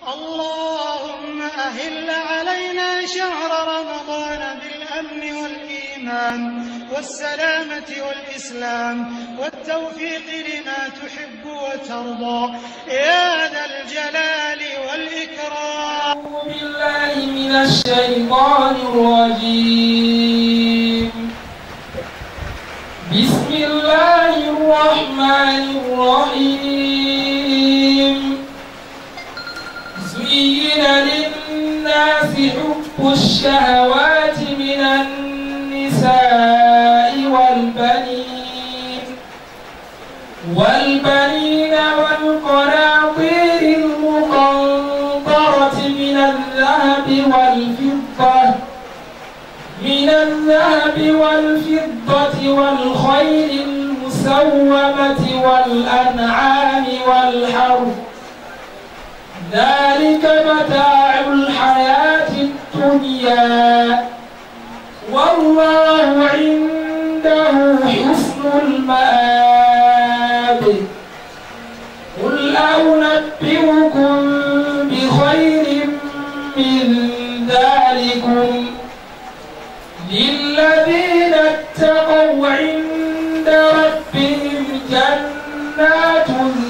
اللهم أهل علينا شهر رمضان بالأمن والإيمان والسلامة والإسلام والتوفيق لما تحب وترضى يا ذا الجلال والإكرام. أعوذ بالله من الشيطان الرجيم. بسم الله الرحمن الرحيم. زين للناس حب الشهوات من النساء والبنين والقناطير المقنطرة من الذهب والفضة والخيل المسومة والأنعام والحرث ذلك متاع الحياة الدنيا والله عنده حسن المآب. قل أنبئكم بخير من ذلكم للذين اتقوا عند ربهم جنات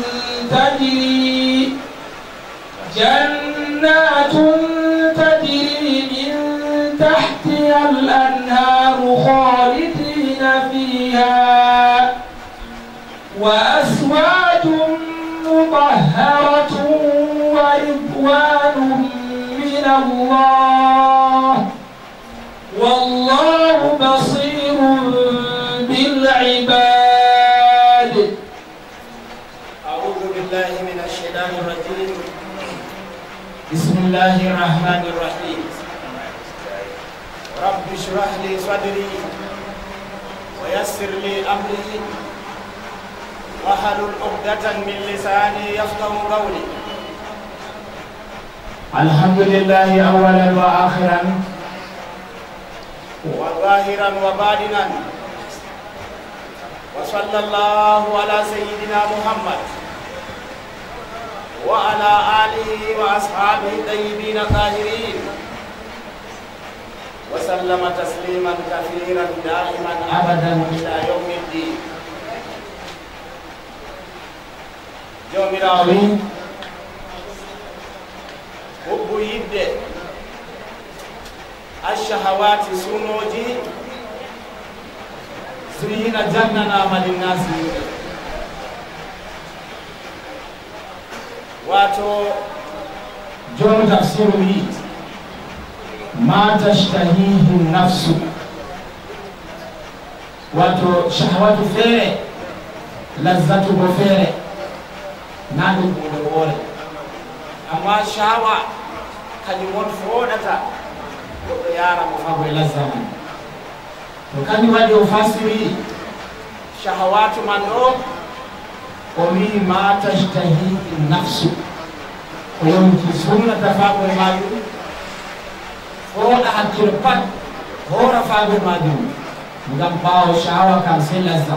تجري من تحتها الأنهار خالدين فيها وأزواج مطهرة ورضوان من الله والله بصير بالعباد. أعوذ بالله من الشيطان الرجيم. بسم الله الرحمن الرحيم. رب اشرح لي صدري ويسر لي أمري واحلل عقدة من لساني يفقهوا قولي. الحمد لله أولا وآخرا وظاهرا وباطنا وصلى الله على سيدنا محمد وعلى آله وأصحابه الطيبين الطاهرين وسلم تسليما كثيرا دائما أبدا إلى يوم الدين. يوم العظيم حب يبدأ الشهوات سنوجي زين جننا من الناس واتو جون تفسيره ما تشتهيه النفس واتو شهوات فيري لذة بفيري نادو بولي أما شهوة كلمون فونتا yara mafabo ila zaman wakati wadi ufasiri shahawatu mano omi ma tashtahi nafsu oyonki sunna tafabo maju hoda hakirpat hora fabo maju ngam bawo shahawa kan selazza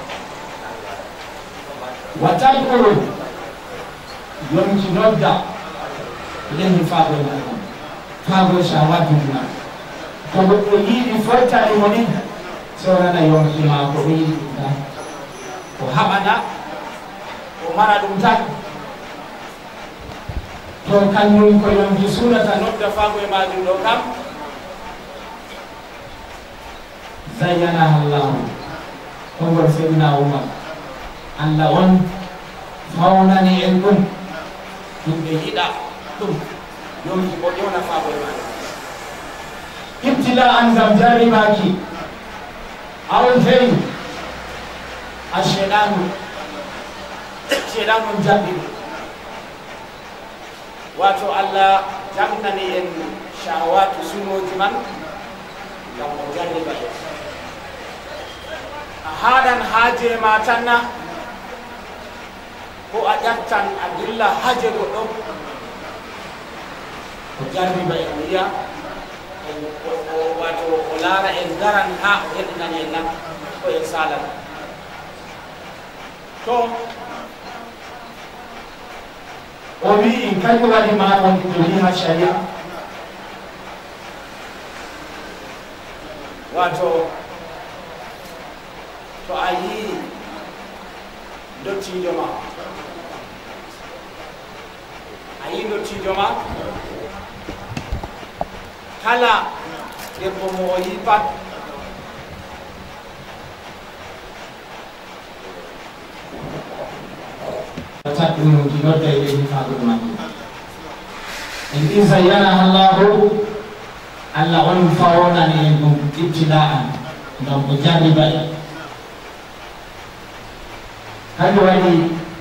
wataqulu yonki nodda lehi fabo maju fabo shawatu na ko ko yidi fota ni woni sora na yonki ma ko yidi da ko habana ko mara dum tak to kanyum ko yonki surata nodda fabo e majum do kam zayyana Allah ko go sebina umma Allah on fauna ni ilmun dum yida dum yonki ko yona fabo e majum ibtila'an gam jaribaki awon feyi ashedanu jabbi wato Allah jamnani en shahawatu sunoji man gam o jarriba a haɗan haaje ma tanna ko a ƴattan a dilla haaje goɗɗo o jarriba en wiya wato o laara en garan ha o heɗinani en nan ko en salan to omi in kai ko wadi ma on ko ni ha sharia wato to ayi dottijo ma kala debbo mo yi pat تدعو جنود إليه فاضل مكي إن زينها الله ألا أنفعنا لهم ابتلاء لهم مجربا هذا ولي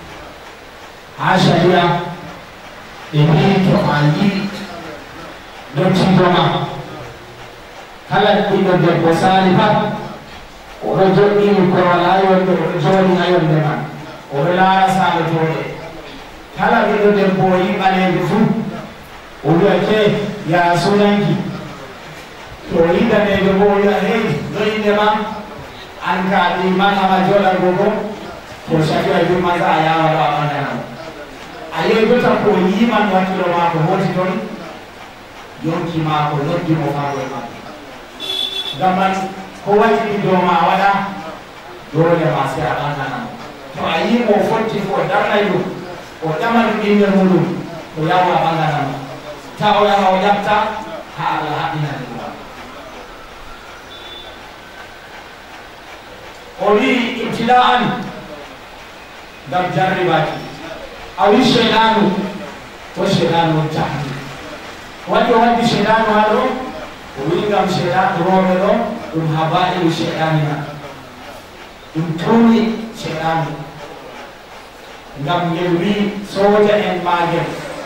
عشرة إبريت عندي دوتشيما هلا إذا جب سالفة ورجل كرالا ورجل أيضا Ola sala jode kala bido de boyi bale fu ola ke ya sunanki to ida ne de boyi hey doi de ma anka di mana ma jola gogo to shaki ayu ma za ya wala mana aye gota ko yi man wa kilo ma ko hoti don yonki ma ko loddi mo fa ko ma gaman ko wati do ma wala dole ma sai abana to ayi mo fonti ko darnayo o damal dinne mudum ko yawa bangana ta o yawa yapta ha ala hadina ni ori ibtilaan dam jarribati awi shaytanu wa shaytanu tahdi wadi shaytanu hado wi ngam shaytanu romelo dum haba'i shaytanina dum tuni shaytanu ngam yelwi soja en magen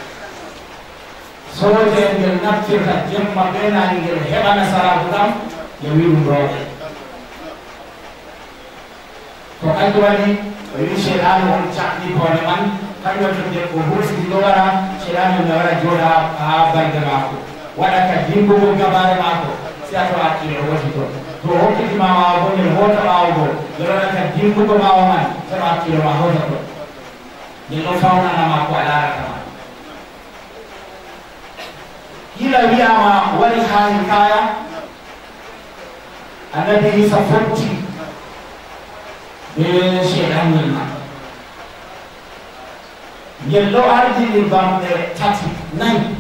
soja en ngel naftirta jemma bena ngel hebana sarabu dam yewi dum roɓe to kanko wadi wi shaytanu on cakni kone man kanko to de ko hursi do wara shaytanu ne wara joda ha balde mako wada ka dimbugo gabare mako si ato akkile woti to hokkiti ma wawa bo ngel hota ɓawo go yolona ka dimbugo mawa man saɗo akkile ma hota to ngel fawnana ma ko alarata ma hila wiyama wari hani kaya annabi isa fotti be shaytanul ma ngel ɗo ardini bamɗe tati nayi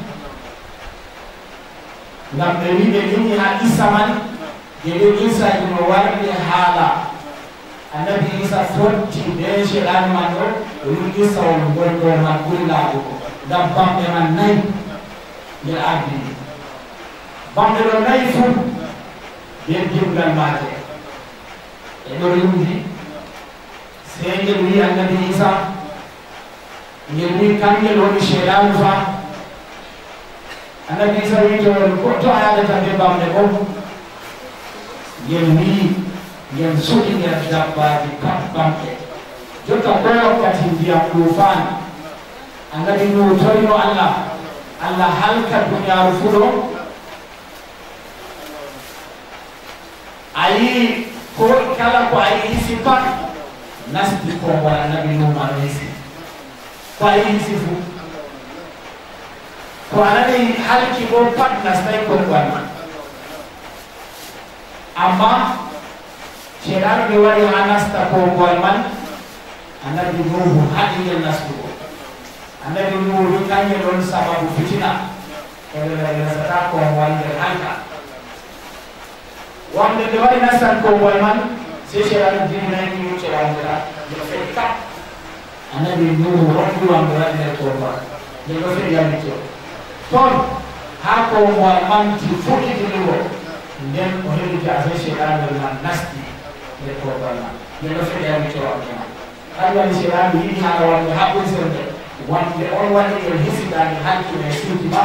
ngam ɓe wi ɓe yini ha isa man yeɓe isa ino warde haala annabi isa fotti be shaytan man ɗo ɗum isa on gonɗo man ɓuri laaɓugo ngam bamɗe man nayi ngel ardini bamɗe ɗo nayi fu be dimgal maje e ɗo rimdi sey ngel wi annabi isa ngel wi kangel woni shaytanu fa annabi isa wi to a yadata be bamɗe ko ngel wi ngel suɗi nder dabbaji pat bamɗe jotta ko wakkati ndiyam ɗufan annabi nu torino allah halka duniyaru fu ɗo ayi ko kala ko ayi hisi pat nasdi ko wala annabi nu ma hisi ko ayi hisi fu ko anani halki ko pat nastai ko man amma shedar be wari anasta ko man annabi nuhu hadiyel nasbu annabi nuhu kanye don sababu fitina ele sata ko wande halka wande de wari nasan ko man se shedar dinna ni mu shedar de fekka annabi nuhu rondi wande wande ko ba de do fe yami to ton ha ko man ti fuki dingo nden o hebi ta se shedar man nasti de ko ba de do fe yami to Allah ni shaytan yi hala wande haɓɓun serde wande on waɗi en hisidani hakkille e suuti ma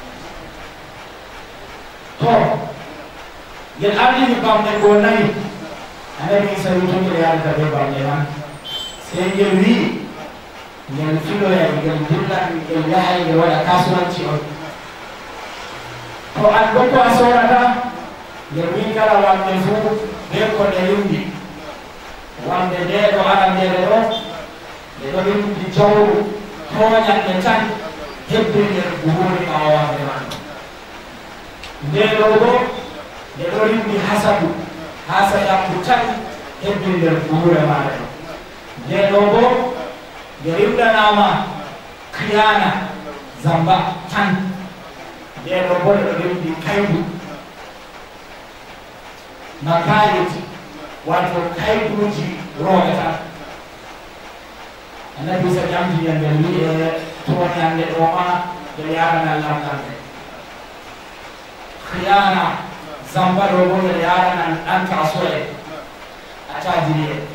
to ngel ardini bamɗe go nayi annabi isa wi to ngel yalta be bamɗe man sey ngel wi ngel filoya ngel dilla ngel yahay ngel waɗa kasuwanci on to an gokko a sorata ngel wi kala wamde fu be ko nde yumdi wande nde ɗo arandere ɗo nde ɗo rimdi jawru toñande tan hebbinde buhuri ɓawande man nde ɗo bo nde ɗo rimbi hasaɗambu tan hebbinde buhure maɗa nde ɗo bo nde rimɗanama khiyana zamba tan nde ɗo bo nde ɗo rimbi kaydu makayiti wato kayduji rooɓe tan annabi sa jamdi yande wi e toñande ɗo ma ɓe yaranal lamɗande khiyana zamba ɗo bo ɓe yaranan ɗanta soye a tajiri e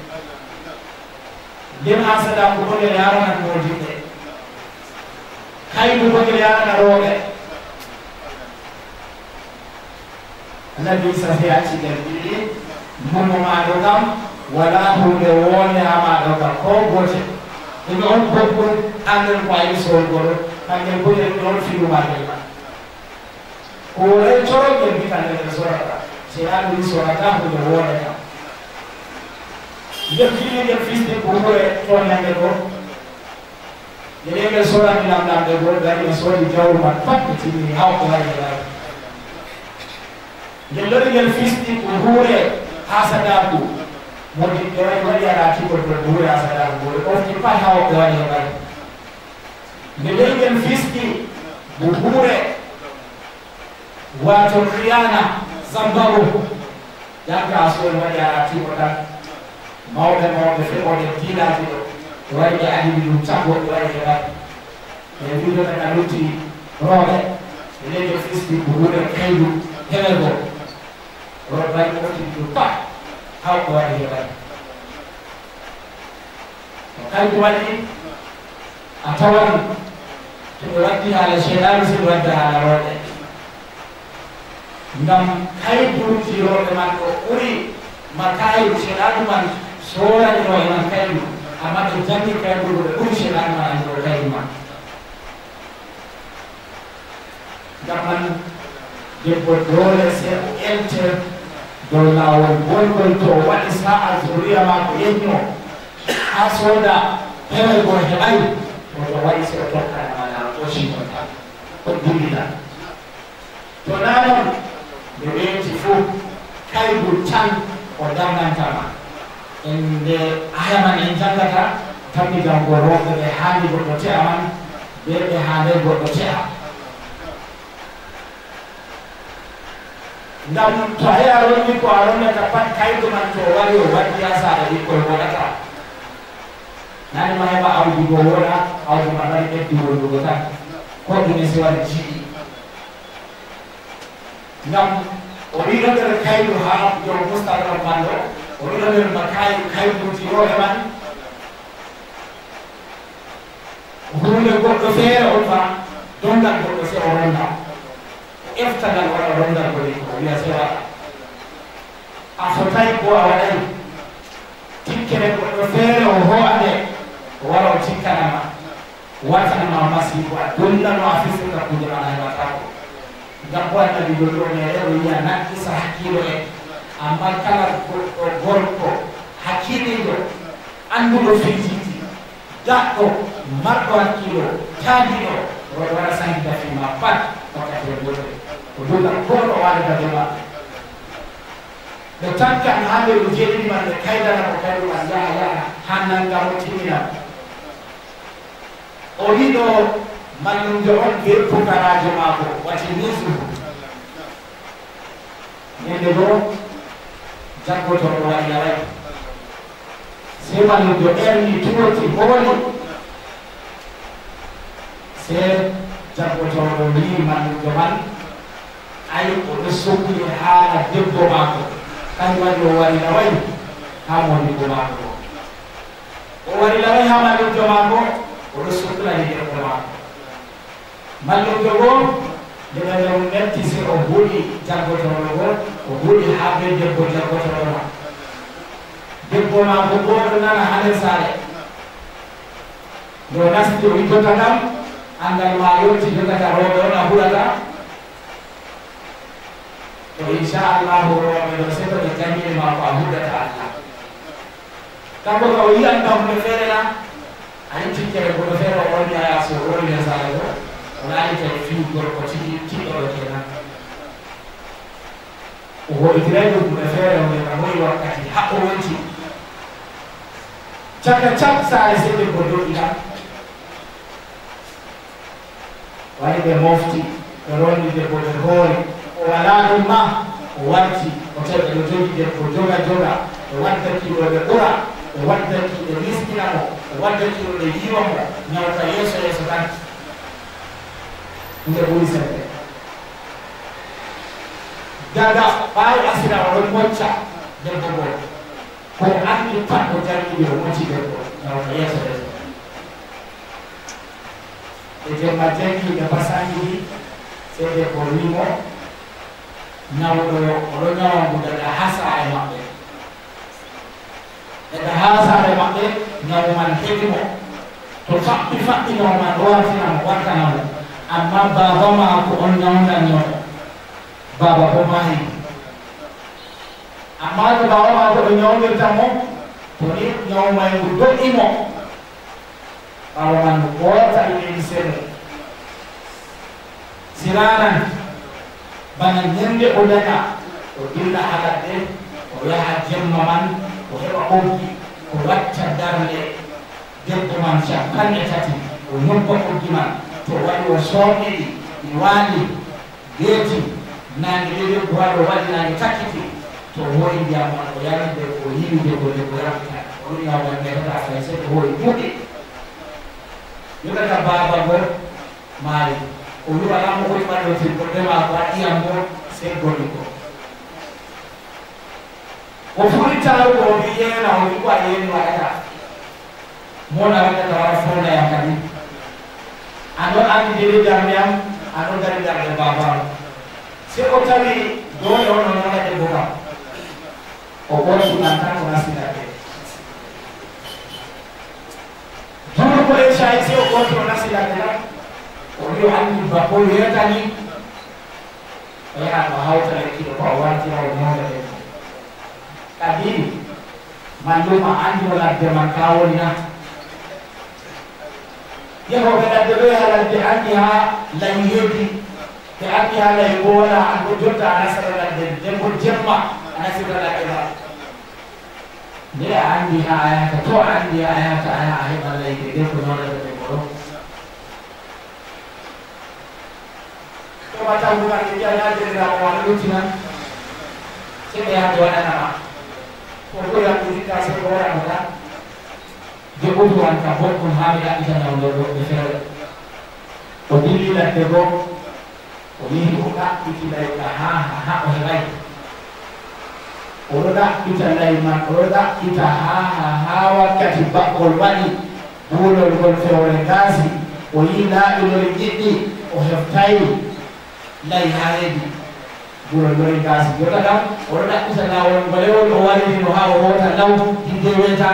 nden hasadako bo ɓe yaranan modiɓɓe kaydu bo ɓe yarana rooɓe annabi sa fiyati ɓen ɗiɗi mumo maɗo kam wala hunde wonde ha maɗo kam ko gotel ɗum on boggol anden ko ayi solgoɗo kangel boɗen ɗon filumaɗel ma koray corogel mbitandene sorata seyaɗum sorata hunde wonde kam ngel filigel fisde ko hure toñangel ɗo ndeɗengel sorani lamɗamde gol gari e soodi jawru man pat ɓe timmini hawko waɗelaa ngel lorigel fisdi ko hure hasadaku modi ɓe waɗi aɗa tikol to hure hasadaku hure ofti pat hawko waɗi e ɓay ndeɗengel fisdi ko hure wato khiyana zambago yakka asol waɗi aɗa tiko tan mawɓe feɓoɗe diinaji ɗo ɓe waɗi ɓe adimi ɗum caggo ɓe waɗi heɓat e wiɗo tan a lutti rooɓe e leyɗo fisdi ko hure kaydu heɓego rooɓe waɗi ɓottini ɗum pat hawko waɗi heɓat to kaydu waɗi a tawan to ɓe waddi haala cheyɗanu so ɓe wadda haala rooɓe ngam kayduji rooɓe man ɗo ɓuri makaydu cheyɗanu man sorani e man kaydu amma ɓe jangi kayduɗo ɓe ɓuri cheyɗanu man andiro kaydu man ngam man debbo dole se o elte dow lawol bolgol to o waɗi sa'a zuriya ma ko yeñño ha sooda pewego heɓay oto waɗi se o tokkanamala o cinota o dillita to nanon ɓe weeti fof kaydu tan o dangantama en nde ayaman en jangata tammi jango rooɓe ɓe haandi goɗɗo te'a man ɓe ɓe haande goɗɗo te'a ngam to hay a ronni ko a ronnata pat kaydu man to wari o waddi ha saɗa ɓikkol woɗata nani ma heɓa awdi go woɗa awdi ma mari ɓeddi wondugo tan ko ɗume si waɗi jiɗi ngam o wiɗo nder kaydu ha yo mustaqram man ɗo o wiɗo nder ma kayduji rooɓe man hunde goɗɗo feere on ma dongal goɗɗo se o ronda eftagal waɗa rongal goni ko wiya se waɗa a fotay bo a waɗay tikkere goɗɗo feere o hoɓade o wara o tikkanama watanama masibo a donnano a fisirta kuje man a heɓatako ngam bo annabi ɗo ɗo nere o wiya nakkisa hakkilo en amma kala goɗɗo gorko hakkiliɗo annduɗo fejiji daɗɗo marɗo hakkilo taadiɗo oɗo waɗa sankita fima pat wakkati e goɗɗo o dulla goɗɗo waɗata dema ɓe takkan ha ɓe ɗo jeɗiɗi man ɓe kaydana ko kayɗu man yaha ha nangam o timmina o wiɗo mallumjo on be pukarajo maako wati nisuhu ñande ɗo jaggotoɗo waɗi yaway se mallumjo ɓerni turoti hooli se jaggotoɗo wi mallumjo man ay oɗo sohli haala debbo maako kañum waɗi o wari laway ha modibo maako o wari laway ha mallumjo maako oɗo sohlani debbo maako mallumjo goo ndeɓe nder metti si o huuɗi jaggotoɗo goo o huuɗi ha be debbo jaggotoɗo ma debbo maako goo ɗo nana ha nder saare nde o nasti o ittota kam andal ma yonti jogata rooɓe on a huɗata to inchallahu rooɓe ɗo seto ɓe jangini ma ko a huɗata allah kanko ka o yiyan kam hunde feere na ani tikkere ko fere on ya so on ya sa do wala ke fi gor ko ci do kenan o itirado ko fere on ya ko wakati hakko wonti chaka chak sa se ko do ila wali be mofti roni de ko hori o wala ma o warti o tebe do jogi de ko joga o wadda ki do be qura o wadda ki de miskina mo o wadda ki do yiwa mo nyawta yeso tan nde buri sebe daga baay asira o mocca de bobo ko andi pat o jarki de o mocci de ko nyawta yeso e mateki de pasangi sede ko limo nyawdo o nyawo daga hasa e mabbe daga hasa e mabbe nyawo man hedimo to fakki no man wartina mo amma baba ma ko on nyawda nyawo baba ko mani amma to baba ma ko nyawda tamo to ni nyawo may do imo baba man ko ta ni sene siranan bana nyende o daga o dilla halade o yaha jemma man o heɓa ɓoggi o wacca darde debbo man capanɗe tati o nobba ɓoggi man to waɗi o sooɗiɗi ɗi waali geeti nange ɗe debbo waɗi o waɗi nange takkiti to hoyi ndiyam man o yaride o yiwi debbo debbo raɓita o ɗi nawman metata fay se to hoyi duuɗi yogata baba go maari o wiwa lamo koye ɓallotir ko ndema ko a ƴiyam go sey goni ko o furitaro ko o mbi yeena o wi ko a yeeni waɗata mona waɗata wara fondayam kadi aɗo andi dede darndeyam aɗo dari darde babam se o tawi dole on no nana debbo kam o ɓorsunan tan ko nasidade jono ko e cayi se o ɓorti o nasidade tan o wi o andi bako yeretani o yaha o hawta lekkiɗo ko o wartira o ñawda debbo kadi malluma andi o ladde man ka woni na yehoɓe ladde ɗo yaha ladde andi ha layi heddi ɓe andi ha layi bowola anko jotta a nasara ladde debbo jemma a nasira ladde ma nde a andi ha a yahata to a andi ha a yahata a yaha a heɓa layde debbo ñawdata debbo ɗo toɓa tawdumaɗe mbiyanajiriraɓo waɗa luttinan seɓe yahde waɗanama ko ɓoyaɓɓiɗiɗa seɓe waɗano tan de ɓutuwan ka boɗɗum ha mi ɗaɓɓita ñawdo woɓɓe feere o dilli ladde goo o yihi o ɗaɓɓiti lay ka ha o heɓay oɗo ɗaɓɓita lay man oɗo ɗaɓɓita ha wakkati baɓɓol waɗi buulol ngol fewre gaasi o yi laaɓinol jiɗɗi o heftay lay ha reedi buulol ngol gaasi jota kam oɗo ɗaɓɓita lawol ngolewol o waɗirino ha o wota law hidde weta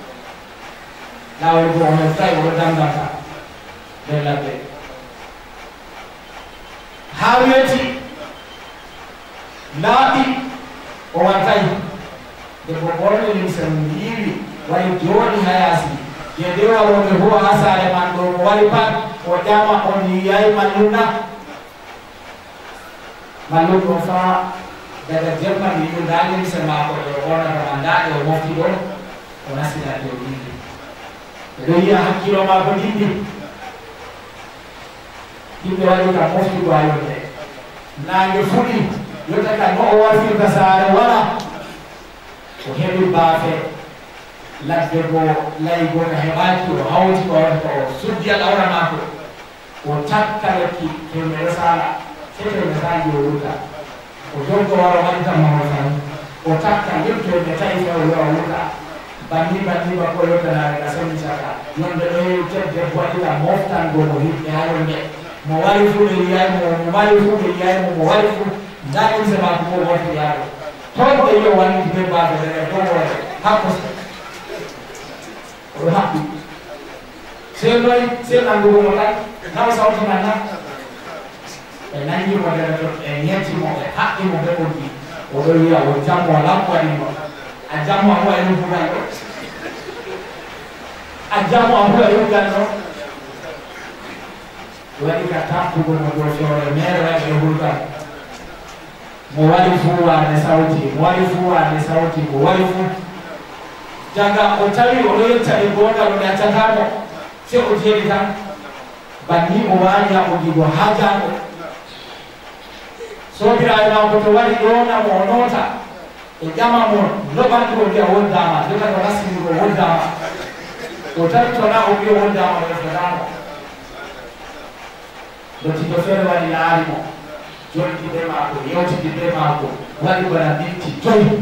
lawol go o heftay oɗo damdata ɓe labɓe ha weti laaɓi o wartay debbo ɓorni limse mum yiwi wayi jooɗi ha yaasi je dewaroɓe huwa ha saare man ɗo o wari pat o ƴama on yiyay mallumna mallum ɗo fa daga jemman wiɗo nda limse mako ɗe o ɓornatama ndaɗe o mofti ɗo o nasinaɗe o ɗiɗi ɓeɗo yiya hakkilo mako ɗiɗɗi yimɓe waɗi ka mofti ɗo ha yonde nange fuɗi yotta ka no o wartirta saare wala o heɓi baafe ladde go layi goto heɓaki o hawti ko waɗata o suddi alawra mako o takka lekki temere sala setemere saji o wurta o jonko waro waɗitanmamo tan o takka yettoɓe tawi fewo yo wurta banni bakko yottanare ka soni saka yonde ɗo debbo waɗita moftan go mo hiɓɓe ha yonde mo wari fu ɓe yiyaymo mo wari fu ɓe yiyaymo mo wari fu ndaɗinse mako mo wonti yaaro toon ɓe yo wanniti ɓe mbaɓe ɓe dowoore hakko oɗo haɓɓi sei noyi sei nangugomo tan nawa sawtiman tan ɓe nangimo nder to ɓe ñettimo ɓe haɓɓimo ɓe ɓoggi oɗo wiya o jammo lampo waɗimo a jammo a wayno bugal ɗo ajamu ahuwa yugano wadi ka tappugo mo do fewre mere waɗe hulgal mo waɗi fu wane sawti mo waɗi fu wane sawti mo waɗi fu jaga o tawi oɗo yetta e gongal o ɗaccatamo se o jeeɗi tan banni o wawi yaɓudigo ha jango sobiraɓe mako to waɗi ɗonamo o noota e ƴama mo loɓanɗo o wiya woddama jota ko rasinigo woddama o tawi tona o wiya woddama o yeftatamo lottiɗo feere waɗi laari mo jolɗi ɓe maako yewtidi ɓe maako waɗi bana minti 5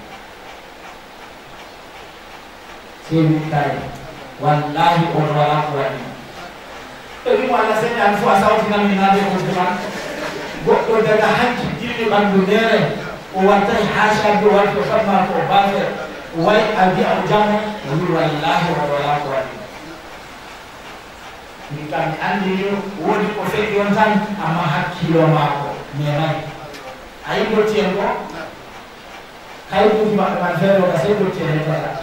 sewi kay wallahi on wala ko waɗi ɓe wimo allah seɗɗe an fo a sawtinanmi naade kosde man goɗɗo daga hanki dilli ɓanndu ndere o wattay hasabi o waɗi o fatma ko o bafe o wayi a wiya o jammo o wi wallahi on wala ko waɗi min kam mi andi wodi ko feƴi on tan amma hakkilo maako menayi ayi dottien ko kayduji maɓɓe man feere oka sey dottien hetata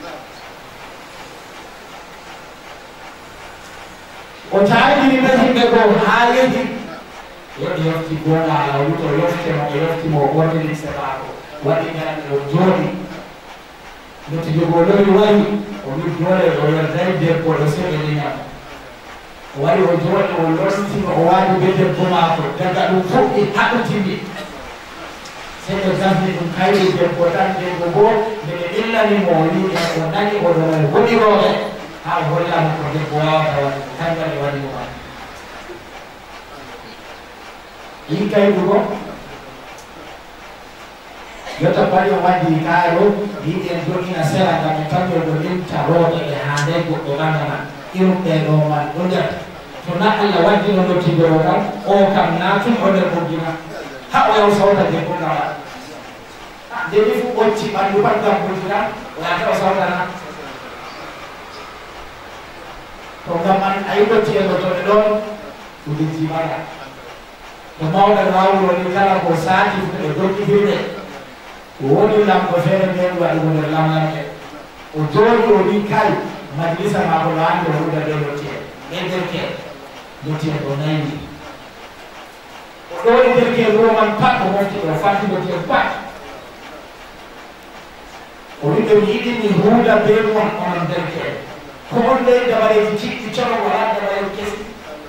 o taadini ɓe himɓe goo haa yehi yoɗi yofti goonga ala wuto yoftemo o yoftimo o ɓordini sebaako waɗi ñande o jooɗi dotti jogoo lori wari o wi doole o yorday debbo ɗo seɓe ɗiñam o wari o jooɗi o lortino o waadi be debbo maako daga ɗum fuɗɗi haɗutini sey ɓe gafni ɗum kayri debbo tan debbo boo nde ɓe illanimo o wi o nani oɗo goɗirooɓe haa o hollamo ko debbo wawata waɗi kanjum e waɗi mo man yin kaydu go yotta bari o waddi kaaro yiɗen joɗina sera ngam en tanjoɗo limta rooɓe ɓe haande goɗɗo gandana irum ɓeɗo man ɗo nder to na allah waddi no dottidoro kam o kam natun o nder ɓoggina ha o yaw sawta debbo ngama deni fu ɓocci ɓanndu pat ngam ɓoggina o yata o sawtana to ngam an ayi dotti e dottoɓe ɗon ɗuɗi jimara to mawɗo rawro ni kala ko saati ɓe doggi hirde woni lamɗo feere nden waɗugo nder lamlamɓe o jooɗi o wi kay majlisa maako laande o huɗa ɓe dotti en ɓe derke dotti en ɗo nayni o ɗoɗi derke wuro man pat o mofti ɗo fatti dotti en pat o wi ɓe yiɗini huuda be mon onon derke en ko on ley dabareji ciɗɗi coro wala dabareji kesi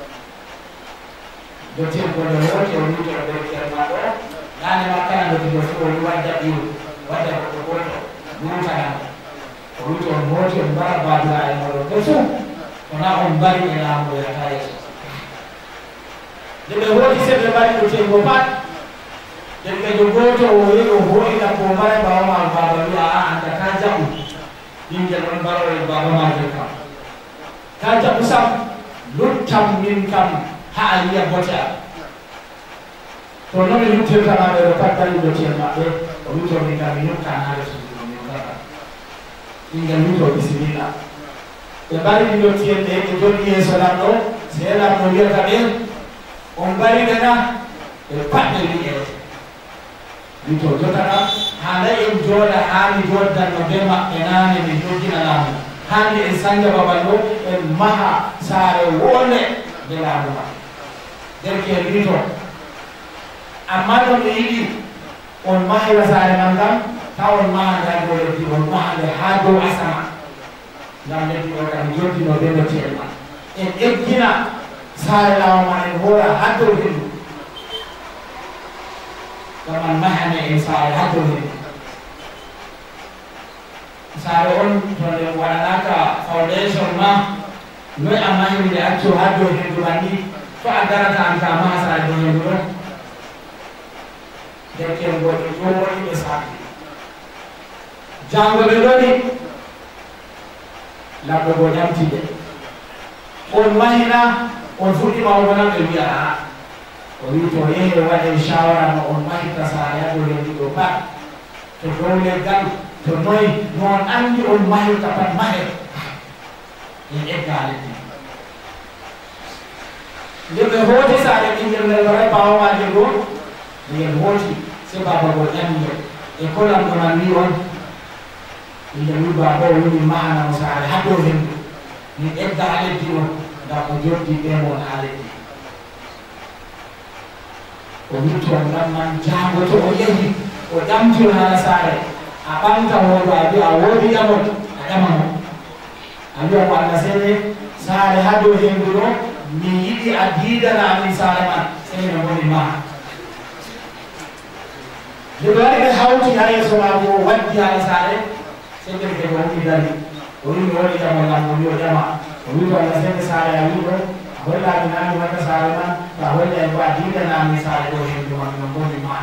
dotti en golle wooti o witoɗo derke en ma ɗo nane makkana dottiɗo fo o wi wadda ɓiru wadda goɗɗo goto wurtanamo o witi on mooti on mbara babira e moɗon ɓe fuu wona on mbari e laamu yata yeeso nde ɓe hooti se ɓe mbari ɗo tengo pat derkejo goto o wi o hoyɗa ko mbara bawama baba wiya a anda ta jaɓu ɓingel on mbaroɗen baba majel kam ta jaɓu sam luttam min kam ha a yiya bote am to noon mi luttirtanaɓe ɗo pat dari dotien maɓɓe o wito min kam mi yuttanaɓe suuduno min gata ɓingel wito bisimilla ɓe mbari ɗi dottien ɗe ɓe jolɗi yeeso lamɗo se lamɗo wiyata ɓe on mbariɓe na ɓe patɓe wi'ete wito jotana haala en jooɗa haami joddanno be maɓɓe naane min joggina laamu hande en sanja babal ɗo en maha saare wonde nde laamu ma derke en wito amma ɗon ɓe yiɗi on mahira saare man ngam taw on maha ngal dow leddi on maha nde haa dow asama ngam leddi ɗo kam joddino be dotti en ma en eggina saare laamu ma en hoora haa dow hendu ngam an mahane en saare haa dow hendu saare on to nde waɗanaka foundation ma noy a mahiri nde accu haa dow hendu man ni to a garata an ka maha saare dow hendu ɗon derken goɗɗo jooɗi ɓe saaki jango ɓe ɗoni lamɗo go ñamtide on mahina on fuɗɗima o wonan ɓe wiya a o wi to yehe waɗe shawara no on mahita saare haa dow hendu ɗo pat to dow leggal to noyi no on anndi on mahirta pat mahe en eggale ɗi nde ɓe hooti saare ɓingel ngel waray bawamaje goo ngel hooti se baba go ƴamde e kolam ɗo man wi on ɓingel wi baba o woni mahanamo saare haa dow hendu ni edda haledi o ngam o joddi ɓe mon haledi o witto ngam man jango to o yehi o ɗamtiro hala saare a ɓamta hoɗo a wiya a woodi ɗamot a ɗama mo a wiya ko Allah sene saare ha dow hendu ɗo mi yiɗi a diidanamin saare man sene no woni ma nde ɓe waɗi ɓe hawti ha yeeso maako o waddi hala saare sene ɓe ko woni dari o wi mi waɗi ɗamo ngam o wi o ɗama o wi ko Allah sene saare a wi ɗo a hollami nami wadda saare man to a holla en ko a diidanamin saare ɗo hendu man no woni ma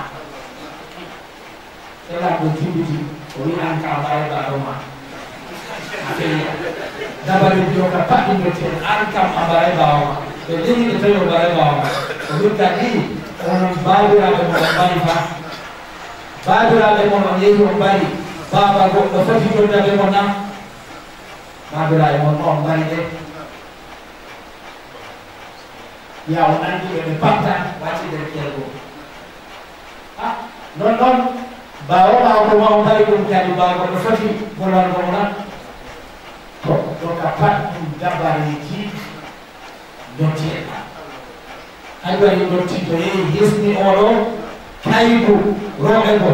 ela ko timbiti o wi an ka mbayɗa ɗo ma dabari joka paɗɗi dote an kam a mbaray bawama ɓe leñiɗe tawi o mbaray bawama o wirta ɗi onon babiraɓe mon o mbari fa babiraɓe mon on yehi o mbari baba goɗɗo foti joddaɓe mon nam babiraɓe mon on mbari ɗe ya o nandi ɓe patta watti nder kelgo non noon bawo mako ma o mbari ɗum kadi bawa goɗɗo foti bolongo mo nan to ka pat ɗum dabareji dottiɗa hay wari dotti to yehi hisni oɗo kaydu rooɓe go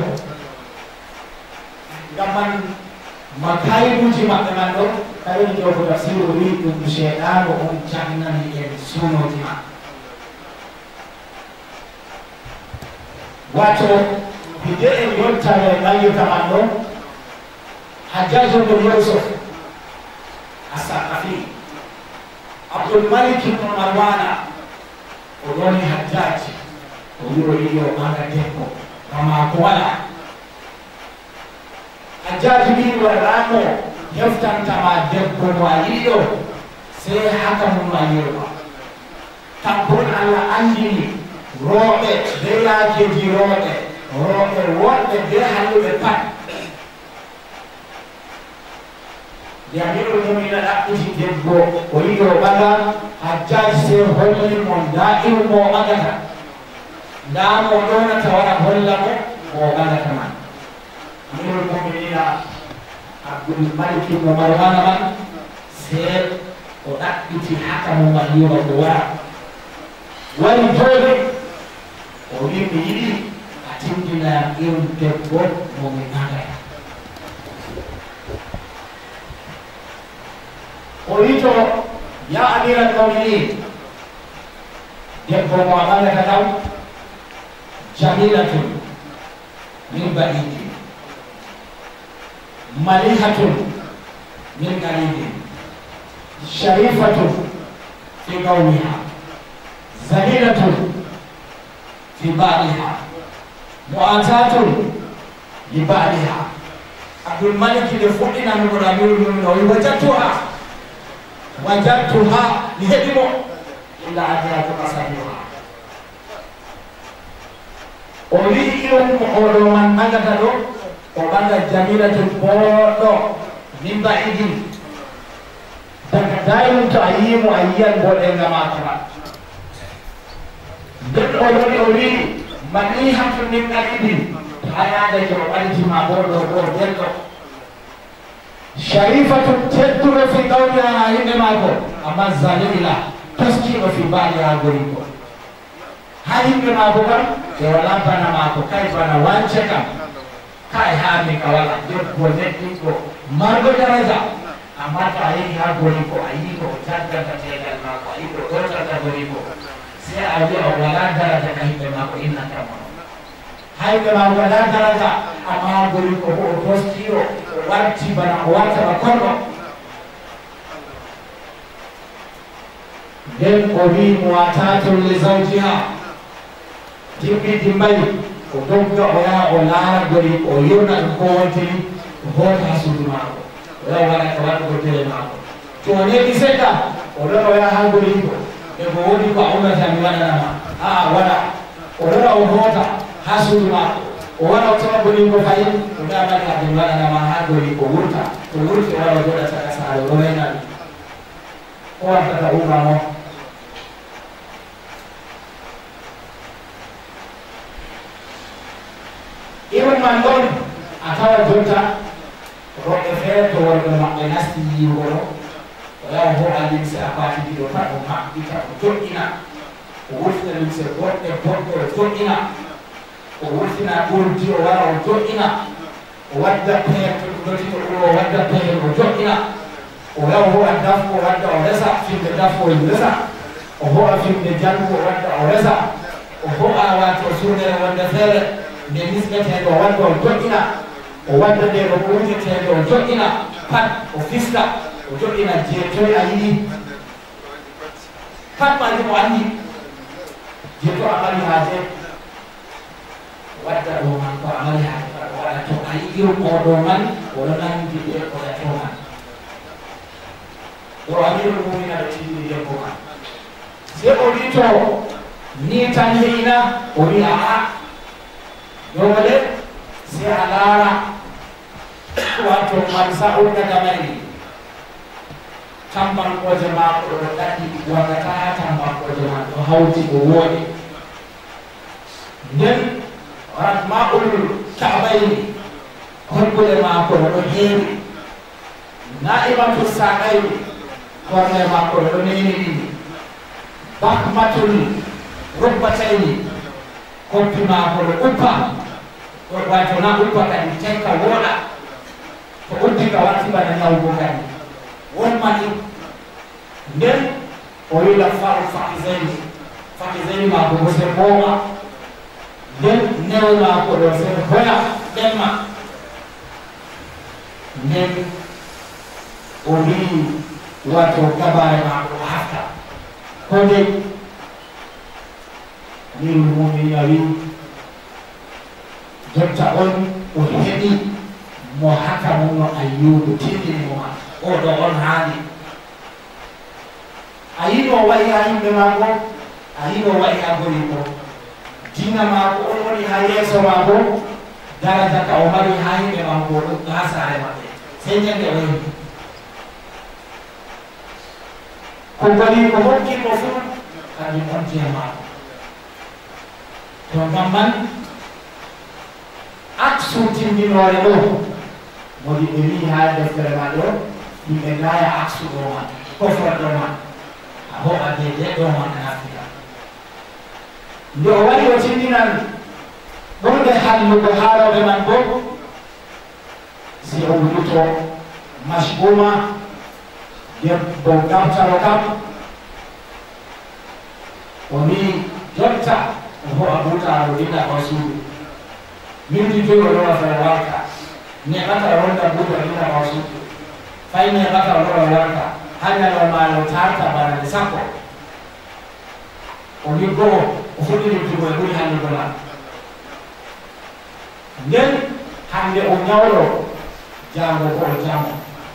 ngam man ma kayduji maɓɓe man ɗo kawini joko tafsir o wi ɗum seeɗano on jannani en sunoji ma wato hide en yottare ɓayyuka man ɗo Hajjaj ibn Yusuf As-Saqafi Abdul Malik ibn Marwana o ɗoni Hajjaj o wiro yiɗi o ɓanga debbo kama ko waɗa Hajjaj wi warramo heftantama debbo mo a yiɗi ɗo sey haka mum a yirma tampon Allah andini rooɓe be yaakeji rooɓe wonɓe be halluɓe pat Amirul Muminin ɗaɓɓiti debbo o yiɗi o ɓaga Hajjaj sey holli mo nda iru mo o ɓagata nda mo ɗonata wara holla mo mo ɓagata man Amirul Muminina Abdul Malik ibn Marwana man sey o ɗaɓɓiti haka mo man yiwa ko wara wari jooɗi o wi mi yiɗi a tindina iru debbo mo mi ɓagata o wito ya amiral muminin debbo mo a ɓagata taw jamilatun min baɗidi malihatun min qaridi sharifatun fi qawmiha zalilatun fi ba'liha mu'atatun li ba'liha Abdul Malik de fuɗɗinami ko amirul muminin o wi wajadtuha mi heɓi mo illa adiyatu asabiha o wi irum oɗo man ɓagata ɗo o ɓaga jamilatul boɗɗo min ba'idin daga daymum to a yimo a yiyan boɗenga makoma nden oɗoni o wi manihatu min aqidin to a yadake o ɓaltima boɗo ɗo delɗo sharifatu tedduɗo fi qawliha ha yimɓe maako amma zalila toskiɗo fi baaliha gori ko ha yimɓe maako kam ɓe wala bana maako kay bana wance kam kay haami ka wala debbo neɗɗiɗo marɗo daraja amma to a yehi ha gori ko a yii ko o jaggata tegal maako a yii ko ɗotata gori ko sey a wiya o wala daraja ka yimɓe maako innatamo hayɓe ma wala daraja amma gori ko o toskiro o warti bana o wartaba konɗo nden o wi muwatatun li zawjiha timmidi mbayi o dogga o yaha o laara gori o yurna ɗum ko wontiri o hoota ha suudu maako o yaha waɗa ka waɗugo tele maako to o neɗi seɗɗa o ɗon o yaha ha gori ko e ko woni ko a ummata mi waɗanama aa waɗa o ɗona o hoota ha suudu maako o wara o tawa gori ko fayi o ɗamani ade waɗanama ha gori ko wurta to wurti o wara o joɗa caka saare o reynaɗi o wartata umamo iron man ɗon a tawa jonta roɓɓe feere to worɓe maɓɓe nasti yiwgolo o ya ho alim se apati di do ta o ma di ta o joina o wurtina lim se bodde o joina o wurtina urdi o wara o joina o wadda peer to doti to o wadda peer o joina o yaw ho daf o wadda o resa finde daf o resa o ho finde jango o wadda o resa o ho wato sunere wanda fere ne nisbete do wadda o joina o wadda de o wurtete do joina pat o fista o joina jeetoy ayidi pat ma mo andi jeeto amali haje wadda do man ko amali haje wala to ayiru ko do man wala nan di de ko to man do amiru mu'mina de di de ko man se o dito ni tan hina o ri a do wale se alara wato man sa'ul da gamari tambang ko jama ko dadi wagata tambang ko jama ko hawti ko woni nden rahmaul ka'bayn horbule ma ko do heewi naibatu sa'ayn korne ma ko do neeni bakmatul rubbatayn koppi ma ko do uppa ko wato na uppa kan tenka woda ko uddi ka wati bana nyawgo kan won mani nden o yila faru fakizeni ma ko se moma nden newo ma ko do se hoya demma nden o li wato kabare ma ko hafta ko de ni mo mi yawi jotta on o hebi mo haka mo ayyubu tini mo o do on hani ayino wayi ayimbe mako ayino wayi agori ko dina mako on woni ha yeso mako daraja ka o mari hayimbe mako do gasare mabbe sey nyande wayi ko bari ko hokki mo fu kadi on jema to gamman aksu timbinore do modi eri ha deftere ma do yimɓe ngaya aksu ɗo man kofra ɗo man a hoɓa dede ɗo man nafira nde o wari o tindinan ɓurde hallugo haaroɓe man bo si o wulito mashguma debbo gawtaro kam o wi jotta o hoɓa butaro ɗiɗa o suudu minti joyi o ɗowata warta nekata ronda buɗo ina masutu fay nekata lora warta hanyalo malo tarta bana sako o ligo o fudi ligo e buri hande gola nden hande o nyawro jango ko jango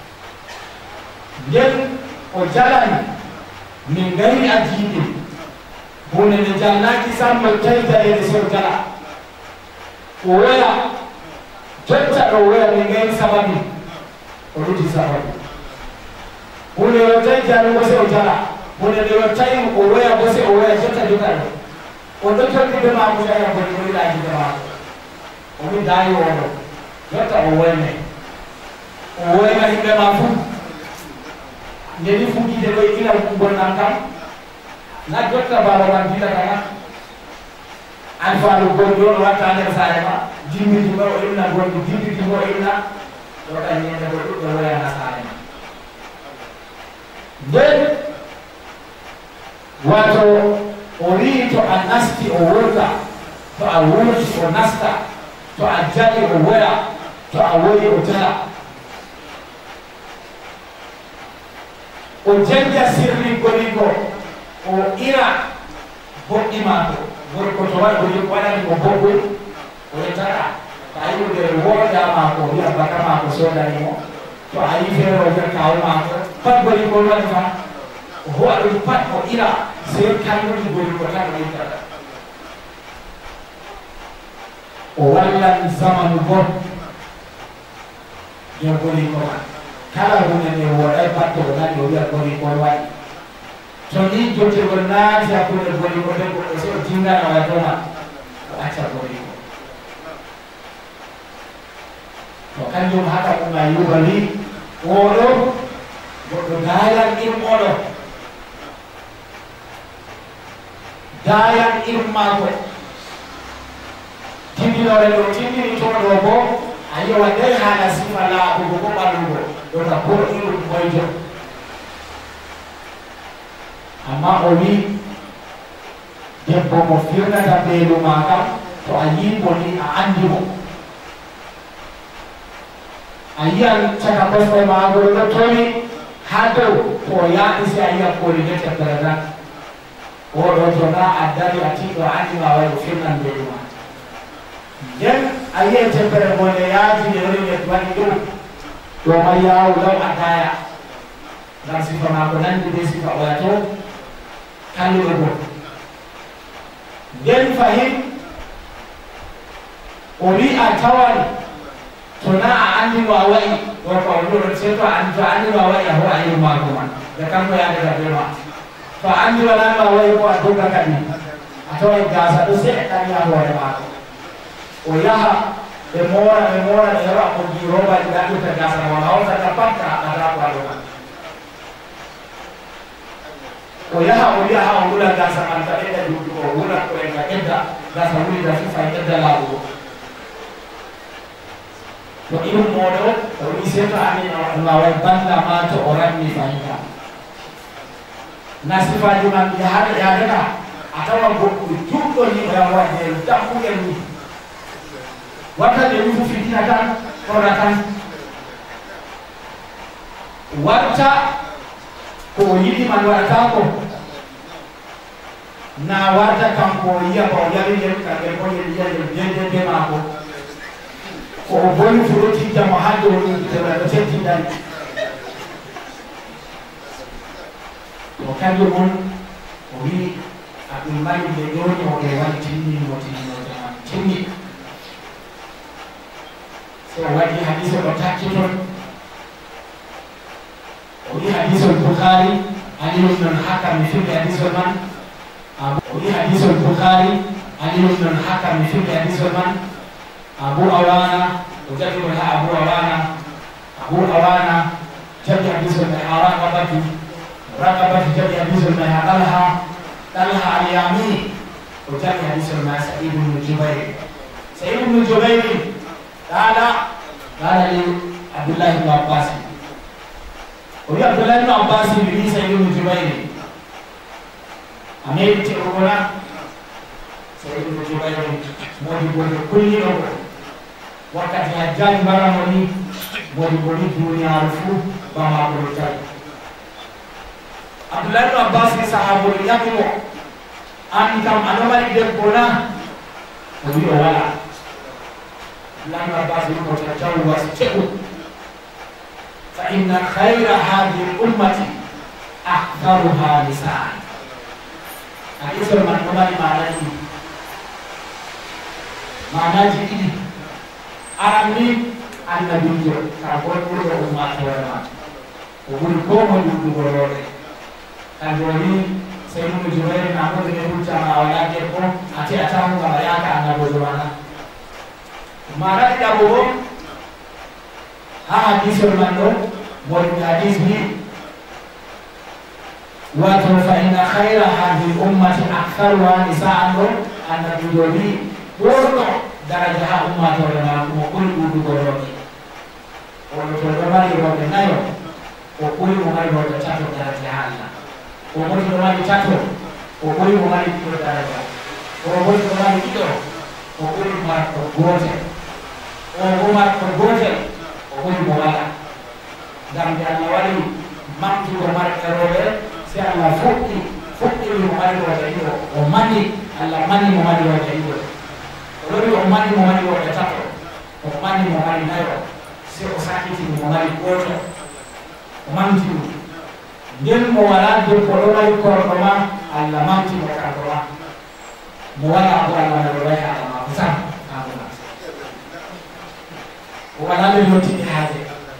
nden o jalani min gari ajibi bone ne jannaki sammo tayta e so jala o waya jotta ɗo weya mi ngari sababi o ruti sababi hunde o tawi jarugo se o jala hunde nde o tawi o weya bo se o weya jotta jogaɗo o ɗo jolɗiɓe mako aya boni woniɗajiɓe mako omi dayi oɗo jotta o woyne o woyna yimɓe ma fu ndeni fuɗɗide ɗo ila bonnan kam na jotta baba man bidakana alfaalu gonɗi on watta nder saare ma dimmiti mo o inna gonɗi dimmiti mo o inna ɗo kan ñande ko ɗuɗɗo woyana saare ma nden wato o rii to a nasti o wurta to a wurti o nasta to a jali o woya to a woyi o jala o janja sirri goligo o ira boɗɗi maako gorko to waɗani ko boɓɓol o yettata to a yiɗo nder wooda maako o wiya baka maako sodani mo to a yi feere o nder kawo maako pat goli gol waɗi fa o howa ɗum pat o ira sey kalluɗi goli ko tan o yittata o wallan zamanu gon yo goli ko man kala hunde nde woɗay pat o nani o wiya goli gol waɗi to ni jottugol naati hakkunde goli ko debbo o so jingana wa doma o acca goli ko to kanjum haka ɗum a yuba wi oɗo goɗɗo dayan irum oɗo dayan irum maako tindinore ɗo tindini toɗo bo a yewa nder haala sifa laaɓugo ko ɓallugo ɗota ko irum moyjo amma o wi debbo mo firnata ɓeelu ma kam to a yimo ni a andi mo a yiyan caka kosɗe maago ɗo towi ha dow to o yaaɗi si a yiya kooli ne tebbere tan oɗo to na a dari a tiɗo a andi ma waɗo firnan ɓeelu ma nden a yiye tebbere mo nde yaaji nde woni nde waɗi ɗum ɗo ma yawu law a daya ngam sifa maako nandi be sifa oya to kalluɗo nden fahin o wi a tawan to na a andi no a waɗi ɗo ko ɗoɗon sei to a andi no a waɗi a ho a yiru maako man nde kanko yaadata be ma to a andi wala no a waɗi ko a dogga kadi a tawai gasa ɗo seɗɗani ha hoore maako o yaha ɓe moora ɓe heɓa ɓoggi robaji ɗaɗɗuta gasa ma hawtata patta haɓata ko aɗo man o yaha o wiya ha o wula gasa man ta ɓeɗa duuɗi o wula ko en ka ƴedda gasa wulida fifa e ƴedda laaɓugo to irum moɗo o wi sei to ani nawai banda ma to o ranni fahinka na sifaji man yaadata a tawa goɗɗo juɗɗo ni o yan waɗde dammugel ni watta ɓe wi fu fitina tan torra tan warta ko o yiɗi man waɗata ko na warta kanko o yiya ko o yaɓi nden kamɓe ko yiya nden be maako ko o boni fuɗo tiddamo ha dow ɗum teɓa ɗo teddindani to kanjum on o wi aɗum mari ɓe ɗoni o ɓe waɗi timmi so o waɗi hadise o takki ton o wi hadisol Bukhari aliyu non haka mi firɓe hadisol man o wi hadisol Bukhari aliyu non haka mi firɓe hadisol man Abu Awana o jaɓi on ha Abu Awana jaɓi hadisol mai ha Raqabatu jaɓi hadisol mai ha Talha al-Yami o jaɓi hadisol mai Sa'id ibn Jubayr قال لي عبد الله بن عباس وهي عبد الله بن عباس بن سعيد بن جبير أمير تقولنا سعيد بن جبير مودي بودي كل يوم وقت هجان برا مودي بودي دنيا عرفو بما بودي عبد الله بن عباس صحابه يقول أنتم أنا ما يدبونا وهي ولا لما بعض تتجوز فإن خير هذه الأمة أكثرها نساء. حديث من عمر معناه ini arami النبي كابون كل أمة ورمان وقول كم يقول بروري كابوني سيدنا جبريل نامو dengan ucapan awalnya kepo aci-acamu kabarnya ke anak bojorana mana tidak bohong hadis bermandung boleh hadis ni wa fa inna khaira hadhihi ummati aktharuha nisa'an anda dijoli borno darajah umat orang mau kulit boroni orang terkenal orang nayo kulit mengalih orang catur darajah Allah orang mengalih catur kulit mengalih darajah orang mengalih itu kulit marah bergojek Umar bergojek, Umar bola. Dan dia awali mampu Umar kerole, siapa fukti Umar wajah itu, Allah mani Umar wajah itu. Kalau Umar wajah catur, Umar nayo, si osaki ti Umar bola, mampu. Dia mewala dia kolomai koroma, Allah mampu berkoroma. Mewala Allah berwajah Allah besar. ولا للوتي هذا